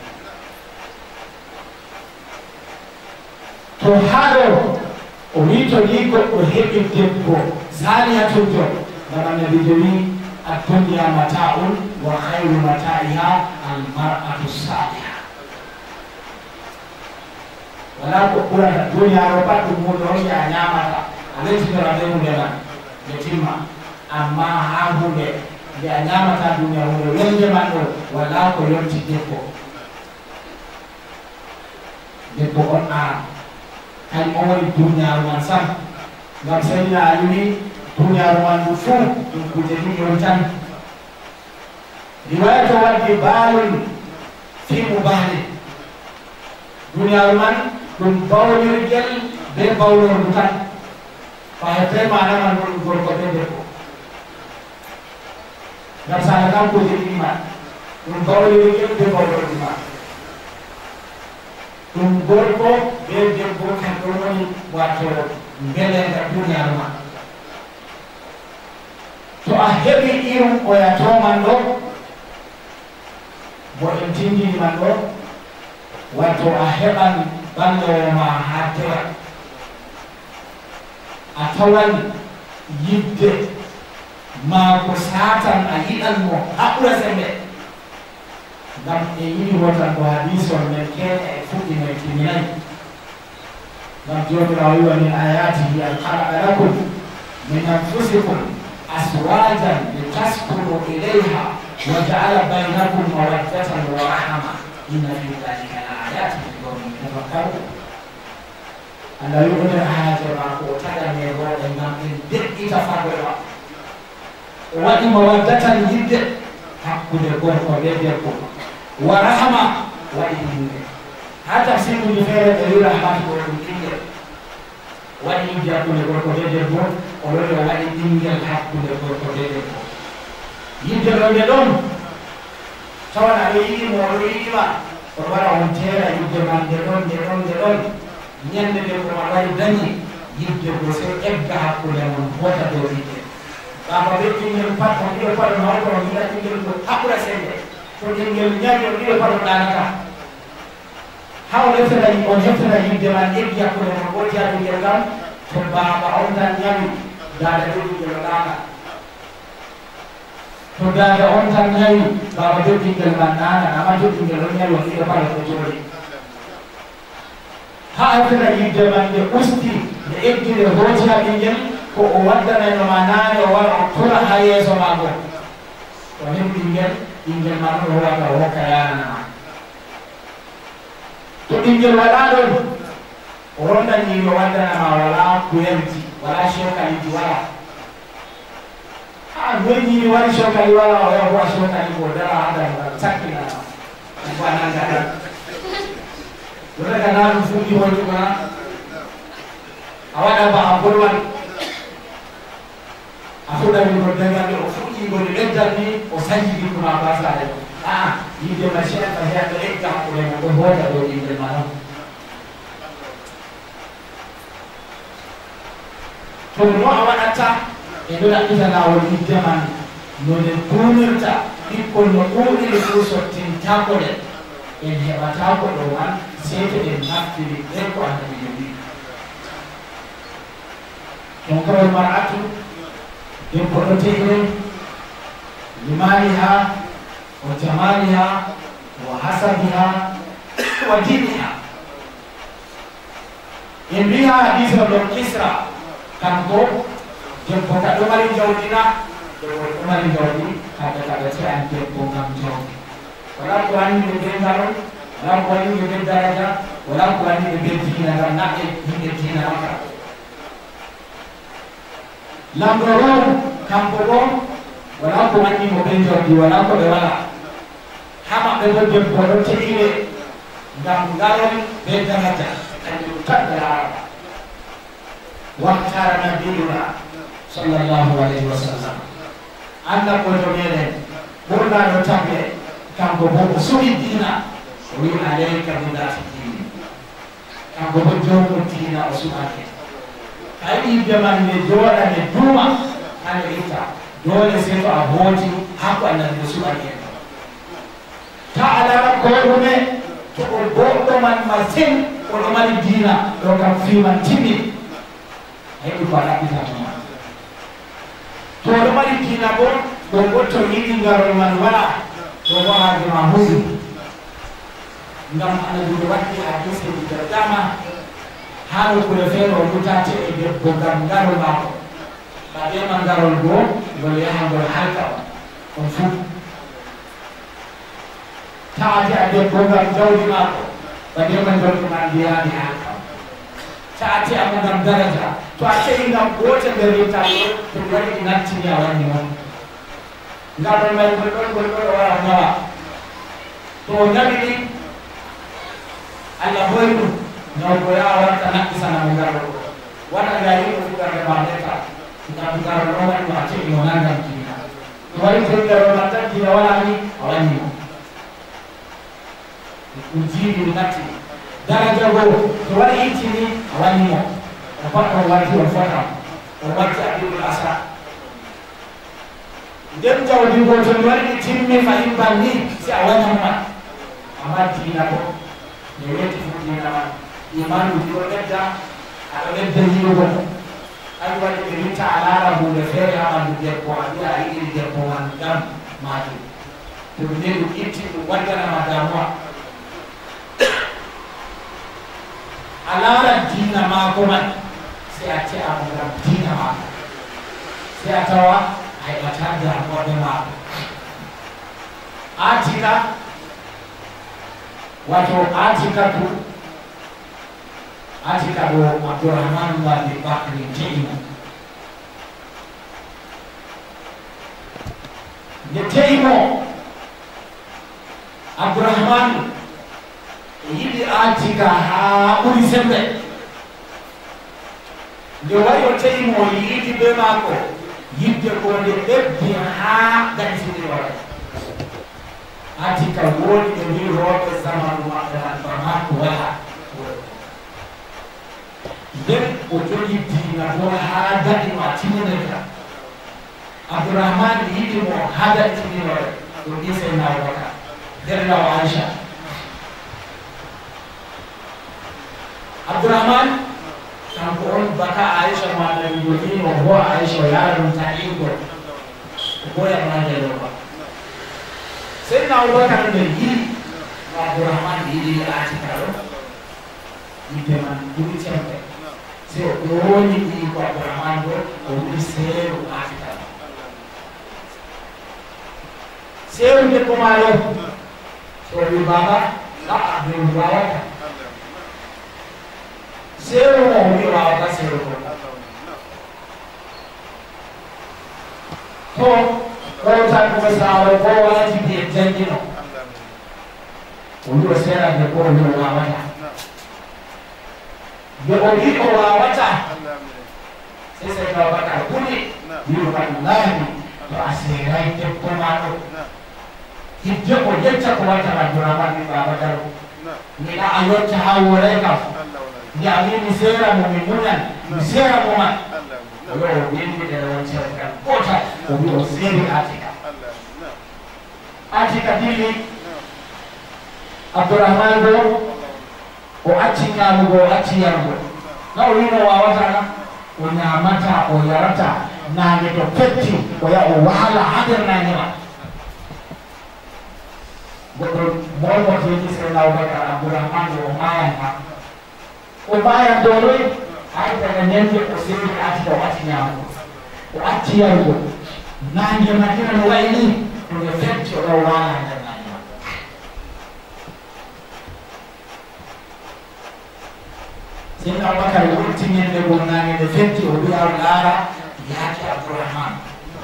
تهارو وميتو ليكو وهيك الدبو زانية تجو لما نبيجوي الدنيا متاع وخير متاعها المرأة الصالحة wala ko ɓurata duniyaro pat ɗum hunde on ya ñamata a leytidora be hunde man nde timma amma ha hunde nde a ñamata duniya hunde welde man ɗo wala ko yonti debbo on an kañ o woni duniyaru man sam ngam Seydina Ali wi duniyaru man ndu fuu ɗum kuje ɗiɗi on tan riwaya to waddi baalol fi mubali duniyaru man ɗum bawlirgel be bawlordu tan fayete manaman ɗum gorko be debbo ngam sala kam kuje ɗiɗi man ɗum bawlirgel be bawlordu man ɗum gorko be debbo kan ɗon woni wato belenga duniyaru man to a heɓi irum oyatoman ɗo bo en tindini man ɗo wato a heɓan ɓandowo ma ha tewa a tawan yidde ma ko satan a yiɗan mo haɓɓura sembe ngam e yiɗi wotan ko hadis on men keeɗa e fuɗɗi men timminayi ngam jomirawo wiwa min ayatihi an khalaqa lakum min anfusikum aswajan litaskunu ilayha wa ja'ala baynakum mawaddatan wa rahma inna fi dhalika laayatin liqawmin yatafakkarun Allah yuɓoten haaje ma ko taɗane rooɓe ngam en deƴƴita fagoye ma o waɗi mawaddatan yidde hakkude gorko be debbo wa rahma waɗi yimɓe ha tafsiruji feere ɓe wi rahmatu ko ɗum ɓingel waɗi yidde hakkude gorko be debbo o woni o waɗi ɓingel hakkude gorko be debbo yidde ɗo nde ɗon tawan aɗo yiɗimo oɗo yiɗima oɗo waɗa on teera yidde man nde ɗon nde ɗon nde ɗon ñande nde ko ma waɗi dañi yidde ko se egga hakkude mon hota dow yidde ɓama ɓe ɓingel pat on ɗiɗo paɗo mawɗo on yiɗa ɓingel ko haɓɓura sembe to ɓingel ñawi on ɗiɗo paɗo ɗanata ha o heftata yidde man eggi hakkude mon ɓoti ha ɓingel kam to baba on tan ñawi dada ɓe ɓingel o ɗana to dada on tan ñawi baba ɓe ɓingel man ɗana amma to ɓingel on ñawi on ɗiɗo paɗo ko jooɗi ha heftata yidde man nde usti nde eggi nde hoti ha ɓingel ko o waddanayno ma naane o wara o tora ha yeeso maako to heɓi ɓingel ma ɗon o waɗa o hokka yananama to ɓingel waɗa ɗon o rondani o waddanama wala kuyelti wala shokaliji wala ha noyini waɗi shokali wala o yaha howa shokali ko dara hadan sakkinama ko anangaɗa ɗoɗaga na ɗum fuɗɗi holluma a waɗa ba a bolwan a fuɗɗani ko dagande o fuɗɗi gode leggal ni o sañjidi kuma basare yidde ma cheikha heɗo egga hakkude mo ɗo hoota ɗo ɓingel ma ɗon to no a waɗata e ɗo ɗaɓɓitanawol yidde man none dumirta ɓikkol no ɗuɗiri fu sottintako ɗen en heɓatako ɗo man sey to en naftiri ɓe ko annabi jogi donc kawol mar'atu debbo ɗo tegre limaniha wa jamaliha wa hasabiha wa diniha en mbiha hadise o ɗon Kisra kanko debbo ka ɗo mari jawdina debbo ɗo mari jawdi kamɓe kaɓe te'an debbo ngam jawdi wala ko wani ɓe be ngaron wala ko wani ɓe be daraja wala ko wani ɓe be diina ngam naɓe yimɓe diina makka lamɗo ron kanko bo wala ko wani mo ɓe jawdi wala ko ɓe wala ha maɓɓe bo debbo ɗo te'ire ngam ngaron be daraja kanjum tan ɓe haarata waktara nabiyuna sallallahu alayhi wa sallam anda koto meɗen ɓurɗa ɗo tamɓe kanko bo o suɓi diina o wi alayka bidati dini kanko bo jomum diina o suɓake a yiɓe man nde jooɗa nde duuma hande itta dole sey to a hooti hakko annabi o suɓake ta alara koɗume to o goɗɗo man masin oɗo mari diina ɗo kam fiman timmi heɓi ko a ɗaɓɓitatoma to oɗo mari diina bo ɗo bo to yiɗi ngarol man wala ɗo wahaji ma huɗi ngam ana du waddi ha kese di dama haalo ko fero mutati e debbo ngam garol mako ba be man garol go wala yaha ngol halka on fu taati a debbo ngam jawdi mako ba be man garol ko man biyaani halka taati a ngam daraja to a tawi ngam goto nder retayo to wadi nattini a wani mon ngarol may gol wala nawa to nabi Allah boyru no boya warta nakki sana ngaro wana gayi ko ga bareta ngam ngaro no wani ma ce no nanga kina to wari ko ngaro mata kina wala ni awani ujibi nakki daraja go to wari itini awani mo ko ko wari ko fata o wati abdul asa dem jawdi go to wari timmi fa imbani si awani ma amati na ko ne weti futina imanu di woneta ala ledde yigo ay wadi de rita ala bu de fere amadu de ko ala iri de ko wan dam maati to ne du itti du wadana madamwa ala dina ma ko man se ati amara dina ma se atawa ay atanda ko de ma atika wato atika do Abdurrahman bin Bakri Taimo ne Taimo Abdurrahman yidi atika ha uri sembe de wayo Taimo yidi be mako yidde ko de lebbi ha dan sidi wala atika woni e ni robe zamanu makka ba ko wala den o jogi dina do hada di matineka Abdurrahman yidi mo hada tinino do dise na waka der la Aisha Abdurrahman kan ko baka Aisha ma da yidi mo ho Aisha yaron ta ingo ko ya ma da lo sai na waka da yidi Abdurrahman yidi atika ro yidi man duri chambe se oni di ko Abdurrahman do o di sero atika sero de ko malo so di baba la abdul wawata sero mo di wawata sero ko ta ko sa ko wala ti de jangino o do sera de ko no wawata yo ogi ko wawata sai sai ka baka kuni yo wallahi to asirai te ko malo hidde ko jetta ko wata Abdurrahman bin Bakar ni la ayota hawore ka ya ni sera mo minunan sera mo ma yo ni de ron sera kota ko yo seri atika dili Abdurrahman do o achinya go achiyango na wino wawata na o nyamata o yarata na ne to petti o ya o wahala hadir na nyama bodo mo ti se na wata Abdurrahman o maya do ro ai ta nende o se ati do achinya o achiyango na nyama kina no waini o ne petti o wahala Sina Abubakar wuti nyende bonane de fenti o biya lara yake Abdurrahman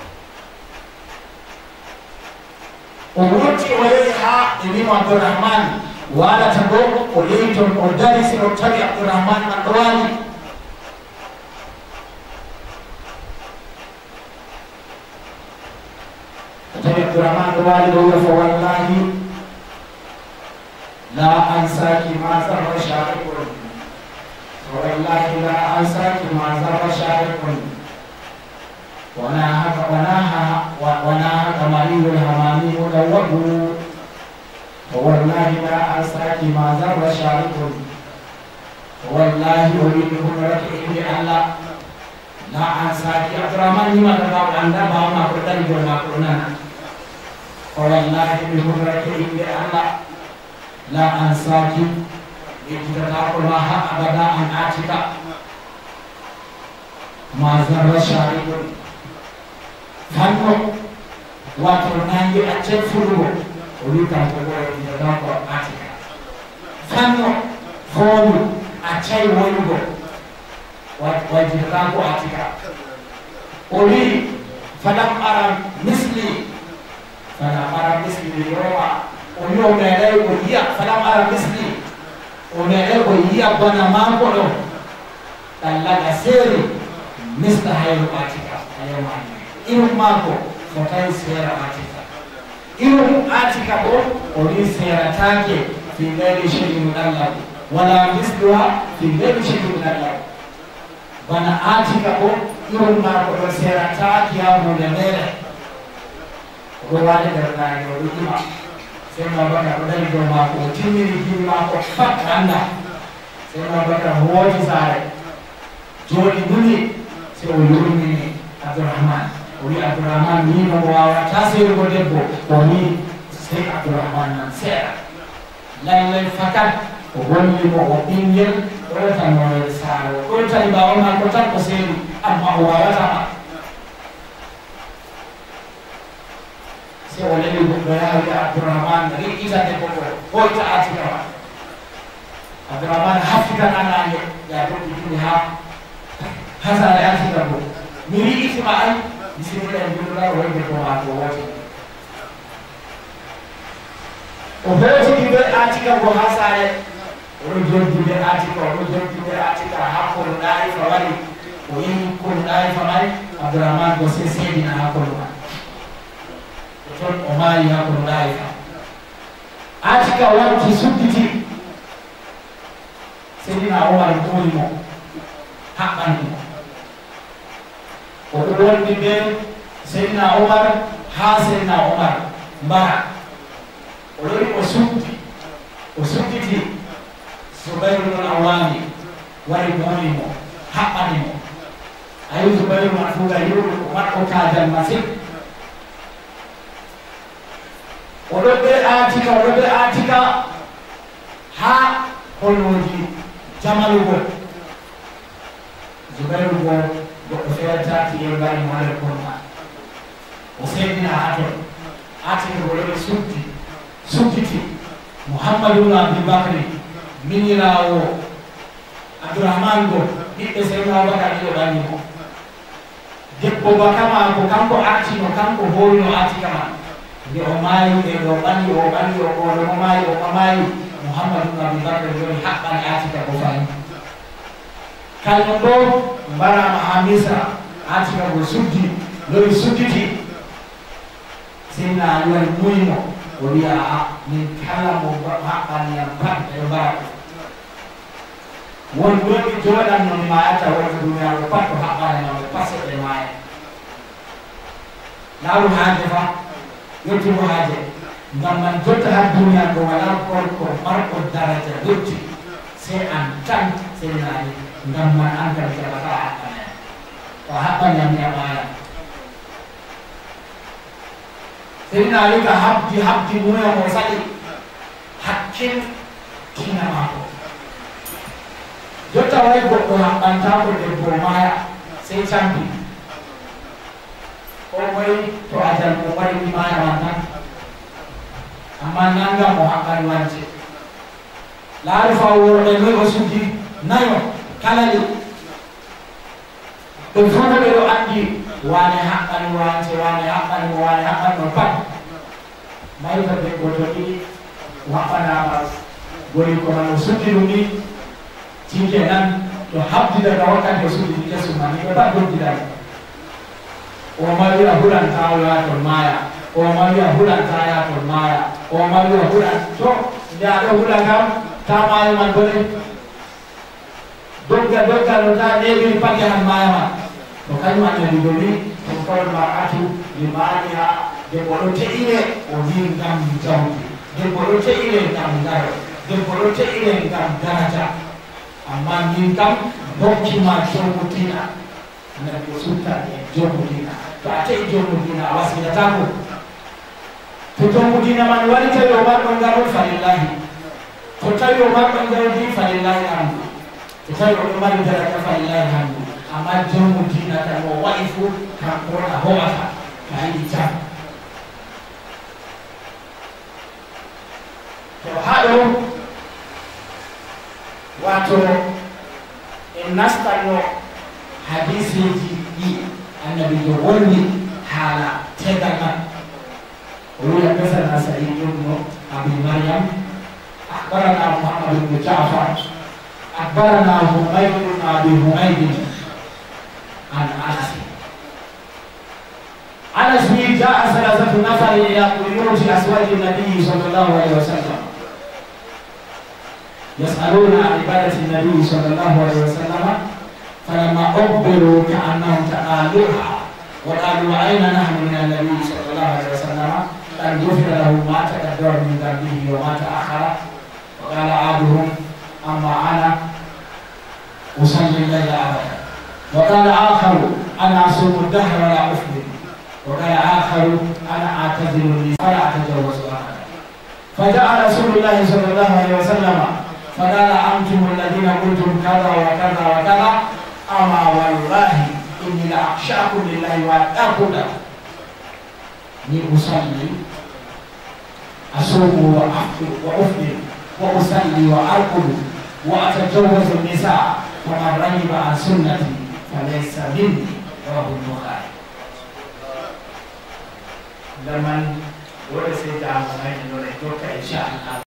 o wuti o yehi ha elimu Abdurrahman wala tago o yehi ton o dari sino tabi Abdurrahman mandwani tabi Abdurrahman mandwani do fa wallahi la ansaki ma sarra shariqun والله لا أنساك ما زر شارق وناهك مريض الهمامي مدوب والله لا أنساك ما زر شارق والله أريد لك إني الله لا أنساك Abdurrahman لما تقول anda bawa makurdan jurnal kurna والله أريد لك إني الله la ansaki yejjitata ko ma ha abada an atika ma zarra shari'un fanno wato nangi accen furugo o wita ko yejjitata ko atika fanno foolu accay woyugo wajjitata ko atika o wi falam aram misli roa o yo meɗay ko yiya falam ara misli o meɗay ko yiya bana mako ɗo ɗallaga seeri misla hayru atika ayomani irum mako so tawi seera atika irum atika bo o wi seeratake fi gayri shay'in ɗallahu wala misluha fi gayri shay'in ɗallahu bana atika bo irum mako ɗo seerataki ha hunde mere ko wani darnani o ɗuɗɗima seyno bakar o dari dow mako o timmini jimi mako fat anda seyno bakar hooti saare jooɗi nuni se o yurmini abdourahmane o wi abdourahmane mino mo wawata seyrugo debbo o wi sey abdourahmane nan seeɗa lallay fakat o gollimo o ɓinguel ɗotannoe saare o ɗotani mbawa mako tan ko seeri amma o wawatama se o lewi goɗɗo yawi abdourahmane riqqitande koko hoyta atika ma abdourahmane haftitan anange ya doɗɗitini ha hasare atika ko mi riqitima ay bisimilla en binduɗa o wonde ko ma ko wooti o hootidi ɓe atika ko ha sare oɗo joddi ɓe atika oɗo joddi ɓe atika ha kono ɗaifa wari o yehi kono ɗaifa may abdourahmane ko se seedina ha kono ma ton o maayi ha kono ɗaifa atika warti sudditi seydina omar ɗolimo haɓɓanimo oɗo wonde ɓe seydina omar ha seydina omar mbara o lori o sudditi Zubairu non Awami wari ɗolimo haɓɓanimo ayi Zubairu man fuga yiɗo waɗɗo kajal masin oɗo ɓe atika ha holnoji jamalugol Zubairu go goɗɗo feere tati e mbari mo nder konma o seedina ha ton atika goɗoɓe sudditi Muhammadu ibn Abubakri minirawo Abdourahmane go ɓiɓɓe Seydina Abubakar ɗiɗo ɗannimo debbo bakama ko kanko artino kanko hoyno atika ma nde o maayi ɓe ɗo ɓalli o ɓoɗo mo maayi Muhammadu ibn Abubakar joni haɓɓani atika ko fayi kalno ɗo mbarama ha Misra atika go lori sudditi Seydina Ali wari muyimo o wiya min kala mo haɓɓaniyam pat eɗo mbara won ɗoɓe joɗanno mi mayata wonko duniyaru pat ko haɓɓanemaɓe pase ɓe maya laaru haaje fa yettugo haaje ngam man jotta ha duniya ko wala gorko marɗo daraja dotti sey an tan seynani ngam man an kadi keɓata haɓɓanema o haɓɓaniyam mi a maya Seydina Ali ka habdi muya mo sali hakkin tina mako jotta way goɗɗo haɓɓantako debbo maya sey campi o moy to ajal mo waɗi maya man tan amma nangam mo haɓɓani wance laaru fa worɓe noy o suddi nayo kalali ɓe fof ɓe ɗo andi wane haɓɓani wance wane haɓɓani mo wane haɓɓani mo pat mayta debbo to ɗiɗi waɓɓanama goni kono no suddi ɗum ni tike nan to habdi daga wakkati o suddi kesu man ɓe pat doggiɗani o mawi a huɗanta ya ton maya o mawi a huɗanta ya ton maya o mawi a huɗan to nde aɗo huɗa kam ta mayo man bone dogga no ta ɗeɓiri pat yahan maya man to kañum annabi goni to kawal mar'atu limaniha debbo ɗo te'ire o wi ngam jawdi debbo ɗo te'ire ngam daro debbo ɗo te'ire ngam daraja amma min kam hokkima jomutina annabi o suttani en jomutina to a te'i jomutina a wasidatako to jomutina man wari tawi o marɗo ngarol falillahi tawi o marɓe gawdi falillahi alhamdu so tawi oɗo mari daraka falillahi alhamdu amma jommu dina tan o waɗi fuu kanko a hoɓata ka yiɗi jam to haɗo wato en nastanno hadisiji ɗi annabijo wolni haala tegal man o wiya حدثنا سعيد بن ابي مريم اخبرنا محمد بن جعفر اخبرنا حميد بن ابي حميد عن انس جاء ثلاثه نفر الى بيوت ازواج النبي صلى الله عليه وسلم يسالون عن عباده النبي صلى الله عليه وسلم فلما اخبروا كانهم تآلوها وقالوا اين نحن من النبي صلى الله عليه وسلم أن غفر له ما تقدم من ذنبه وما تأخر وقال أحدهم أما أنا أصلي الليل أبدا وقال آخر أنا أصوم الدهر ولا أفطر وقال آخر أنا أعتذر النساء ولا أتجوز أحدا فجاء رسول الله صلى الله عليه وسلم فقال أنتم الذين قلتم كذا وكذا وكذا أما والله إني لأخشاكم لله وأتقوا له أصلي أصوم وأفطر وأصلي وأرقد وأتجوز النساء فمن رغب عن سنتي فليس مني رواه البخاري. لمن ورث تعالى إن شاء الله